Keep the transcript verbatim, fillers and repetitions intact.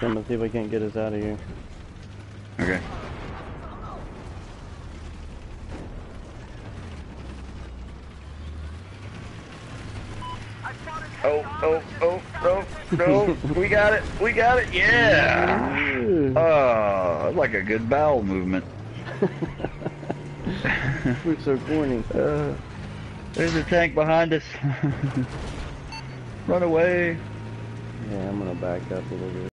him and see if we can't get us out of here. Okay. Oh, oh, oh, oh, no, we got it, we got it, yeah! Oh, like a good bowel movement. We're so corny. Uh, there's a tank behind us. Run away. Yeah, I'm gonna back up a little bit.